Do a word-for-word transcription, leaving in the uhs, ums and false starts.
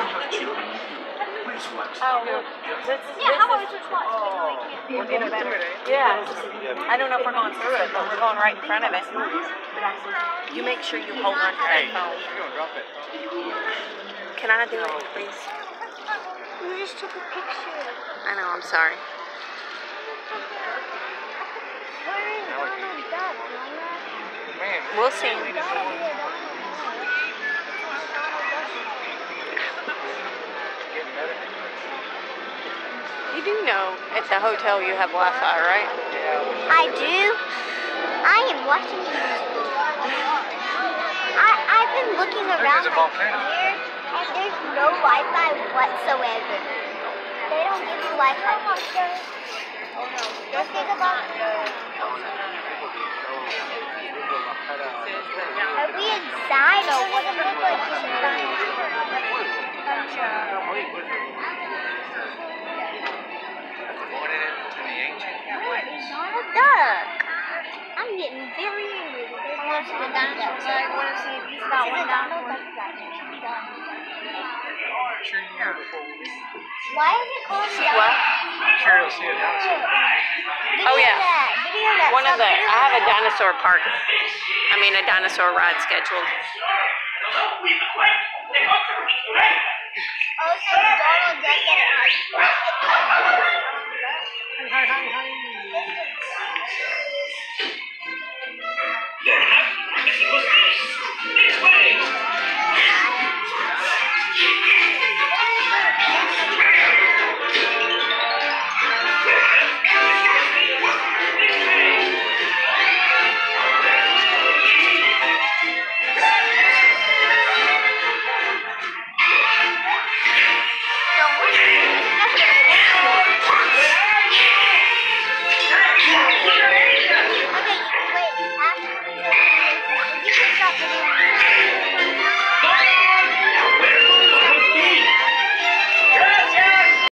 Oh, this, yeah, how about we just watch? We'll get it better. Yeah. I don't know if we're going through it, but we're going right in front of it. You make sure you hold on to that phone. Can I do it, please? You just took a picture. I know, I'm sorry. We'll see. You do know at the hotel you have Wi-Fi, right? I do. I am watching YouTube. I, I've been looking around like here, and there's no Wi-Fi whatsoever. They don't give you Wi-Fi. Don't think about it. Are we inside or what? It looks like it's inside. A duck. I'm getting very angry. I want to see the dinosaur. I want to see if he's got one down. Why is it called a What? Sure, you'll see a dinosaur. Oh, yeah. One of the, I have a dinosaur park. I mean, a dinosaur ride scheduled. Oh, so Donald Duck get it. Hi, hi, hi. This way!